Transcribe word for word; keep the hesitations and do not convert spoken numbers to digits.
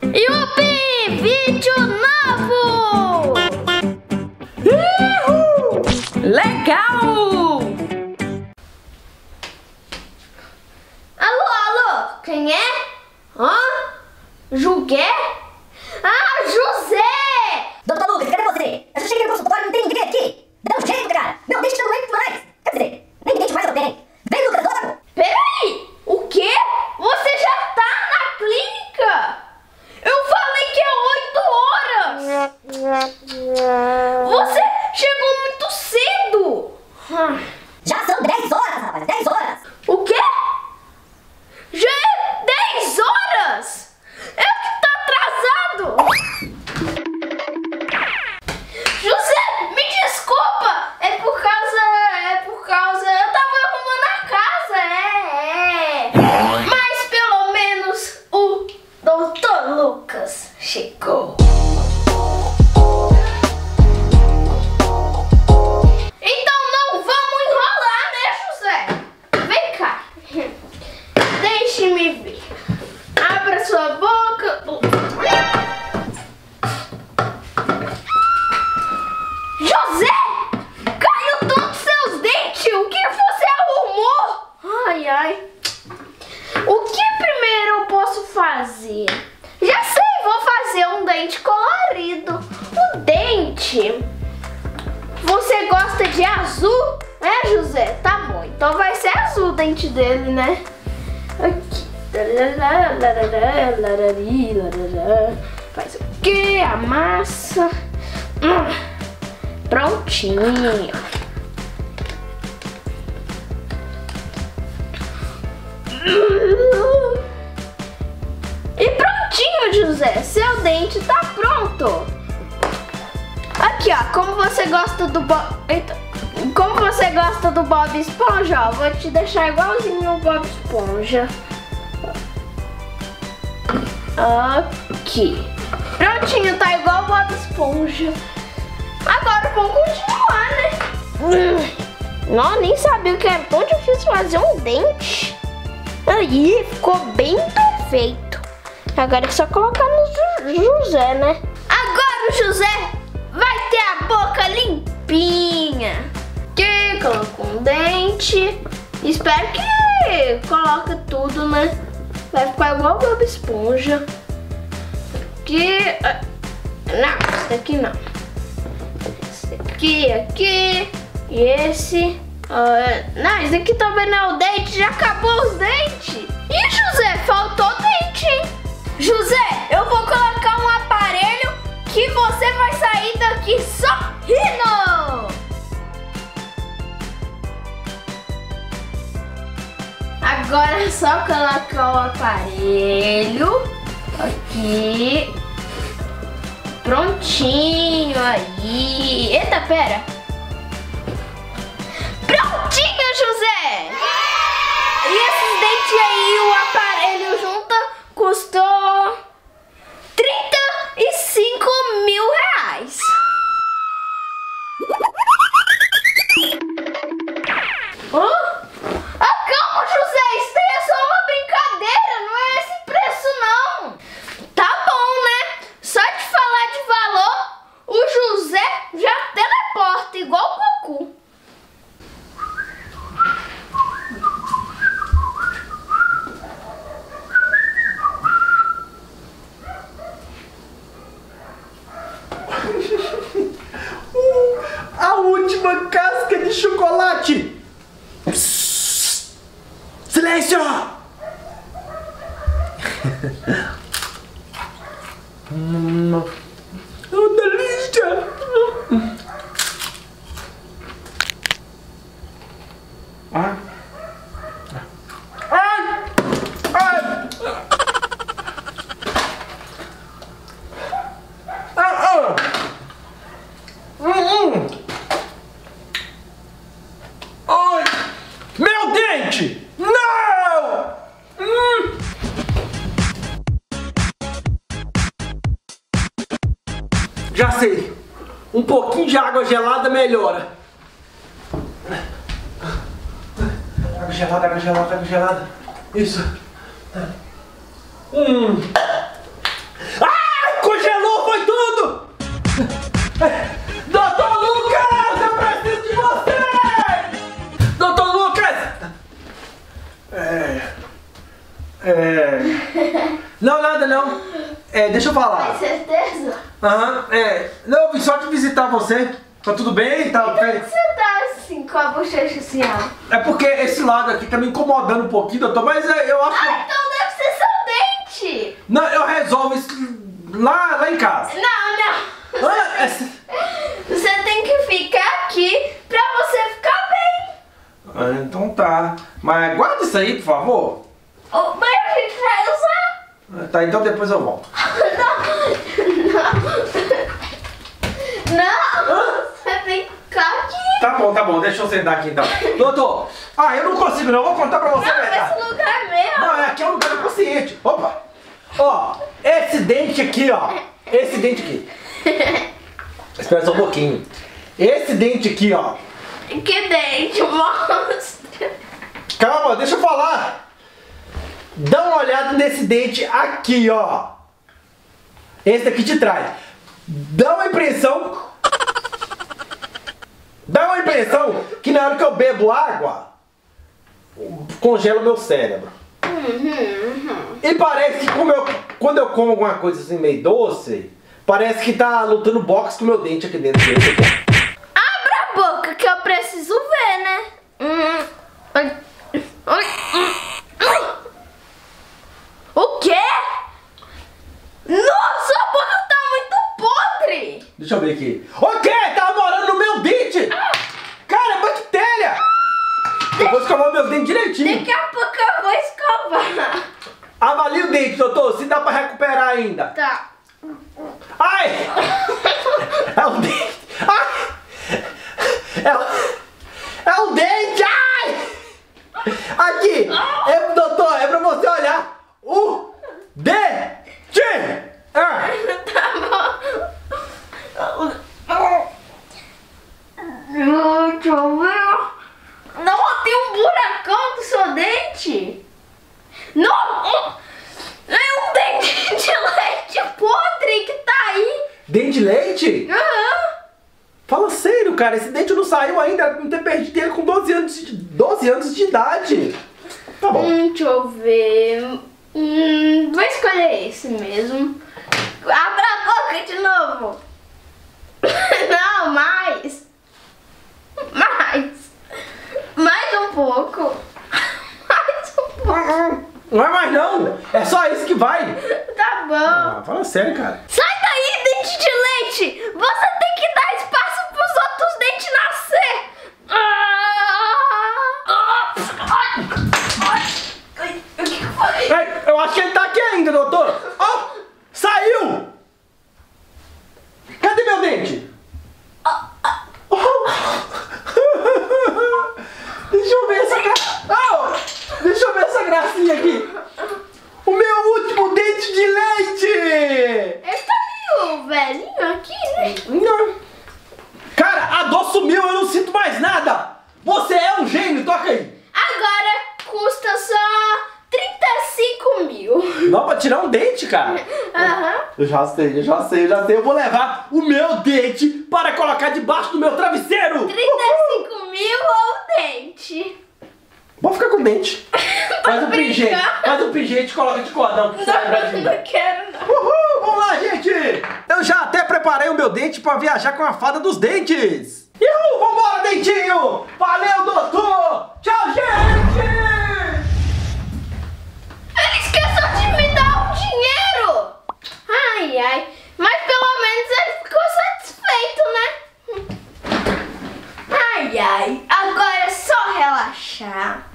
Yupi! Vídeo novo! Uhul! Legal! Alô, alô! Quem é? Hã? Jugué? Ah, José! Doutor Lucas, cadê você? Eu já cheguei no consultório, não tem ninguém aqui. Dá um jeito, cara. Não, deixa eu doente mais. Quer dizer, nem ninguém mais eu tenho. Vem, Lucas, logo. Peraí! O quê? Você já tá na clínica? Eu falei que é oito horas! Você chegou muito cedo! Já são dez horas, rapaz, dez horas. O quê? Já é dez horas? Eu que tô atrasado! José, me desculpa! É por causa... É por causa... Eu tava arrumando a casa, é, é. Mas pelo menos o doutor Lucas chegou. Então não vamos enrolar, né, José? Vem cá. Deixe-me ver. Abra sua boca. José! Caiu todos seus dentes! O que você arrumou? Ai, ai. O que primeiro eu posso fazer? Já sei, vou fazer um dente colorido. O dente... Você gosta de azul? É, José? Tá bom, então vai ser azul o dente dele, né? Aqui. Faz o que? Amassa. Hum. Prontinho. E prontinho, José. Seu dente tá pronto. Aqui, ó. Como você gosta do Bob... Eita. Como você gosta do Bob Esponja, ó. Vou te deixar igualzinho o Bob Esponja. Aqui. Prontinho, tá igual o Bob Esponja. Agora vamos continuar, né? Hum. Não, nem sabia que era tão difícil fazer um dente. Aí, ficou bem perfeito. Agora é só colocar no José, né? Agora o José vai ter a boca limpinha. Aqui, coloca um dente. Espero que coloque tudo, né? Vai ficar igual o Bob Esponja. Aqui... Não, esse daqui não. Esse aqui, aqui. E esse... Uh, não, esse aqui também não é o dente. Já acabou os dentes. Ih, José, faltou dente, hein? José, eu vou colocar um aparelho que você vai sair daqui sorrindo. Agora é só colocar o aparelho aqui. Prontinho aí. Eita, pera. Prontinho, José. E esses dentes aí, o aparelho junto custou trinta e cinco mil reais. Hã? Ah, calma, José, isso daí é só uma brincadeira, não é esse preço não. Tá bom, né? Só de falar de valor, o José já teleporta igual o Goku. A última casca de chocolate! Psss. Silêncio! hum, oh, delícia! Ah. Ai! Ai! Ah, ah. Hum. Ai! Meu dente! Não! Hum. Já sei. Um pouquinho de água gelada melhora. Água gelada, água gelada, água gelada. Isso. Hum. não. É, deixa eu falar. Tem certeza? Aham, é. Não, eu vim só te visitar você. Tá tudo bem? Tá Por que bem? você tá assim, com a bochecha assim, ó? É porque esse lado aqui tá me incomodando um pouquinho, doutor, mas é, eu acho que... Ah, então deve ser seu dente. Não, eu resolvo isso lá, lá em casa. Não, não. Ah, essa... Você tem que ficar aqui pra você ficar bem. Ah, então tá. Mas guarda isso aí, por favor. Oh, mas a gente vai usar. Ah, tá, então depois eu volto. Não, não. Você tem que ficar aqui. Tá bom, tá bom, deixa eu sentar aqui então. Doutor, ah, eu não consigo não, eu vou contar pra você a Não, verdade. esse lugar é meu. Não, aqui é um lugar do consciente. Opa! Ó, esse dente aqui, ó. Esse dente aqui. Espera só um pouquinho. Esse dente aqui, ó. Que dente, mostra. Calma, deixa eu falar. Dá uma olhada nesse dente aqui, ó. Esse daqui de trás. Dá uma impressão... Dá uma impressão que na hora que eu bebo água, congela o meu cérebro. Uhum, E parece que como eu, quando eu como alguma coisa assim meio doce, parece que tá lutando boxe com o meu dente aqui dentro dele. Abra a boca que eu preciso ver, né? Hum. Ai. Ai. Hum. O quê? Nossa, a boca tá muito podre! Deixa eu ver aqui. O quê? Tá morando no meu dente? Cara, é bactéria! Eu vou escovar meus dentes direitinho. Daqui a pouco eu vou escovar. Avalie o dente, doutor, se dá pra recuperar ainda. Tá. Ai! É o dente! Ai! É o, é o dente! Ai! Aqui! É, doutor, é pra você olhar o dente! Ah. Tá bom. Deixa eu ver. Não, tem um buracão do seu dente. Não! É um dente de leite podre que tá aí. Dente de leite? Aham. Fala sério, cara, esse dente não saiu ainda, não ter perdido ele com doze anos de, doze anos de idade. Tá bom. Hum, deixa eu ver. Hum, vou escolher esse mesmo. Abra a boca de novo. Não, mais. Mais. Mais um pouco. Mais um pouco. Não é mais não, é só isso que vai. Tá bom. Ah, fala sério, cara. Sai daí, dente de leite! Você tem que dar espaço pros outros dentes nascer! O que foi? Ei, eu acho que ele tá aqui ainda, doutor. Ó, saiu! Cadê meu dente? Oh. Deixa eu ver essa gracinha. Oh, deixa eu ver essa gracinha aqui. O meu último dente de leite! Ele tá meio velhinho aqui, né? Não. Cara, a dor sumiu, eu não sinto mais nada. Você é um gênio, toca aí. Agora custa só trinta e cinco mil. Não, pra tirar um dente, cara. Aham. Eu já sei, eu já sei, eu já sei. Eu vou levar o meu dente para colocar debaixo do meu travesseiro. trinta e cinco mil ou dente? Vou ficar com o dente. Faz um brincar. pingente, faz um pingente e coloca de cordão pra você lembrar de mim. Não, não quero não. Uhul, vamos lá, gente. Eu já até preparei o meu dente para viajar com a fada dos dentes. Uhul, vambora, dentinho. Valeu, doutor. Tchau, gente. Ele esqueceu de me dar o dinheiro! Ai, ai. Mas pelo menos ele ficou satisfeito, né? Ai, ai. Agora é só relaxar.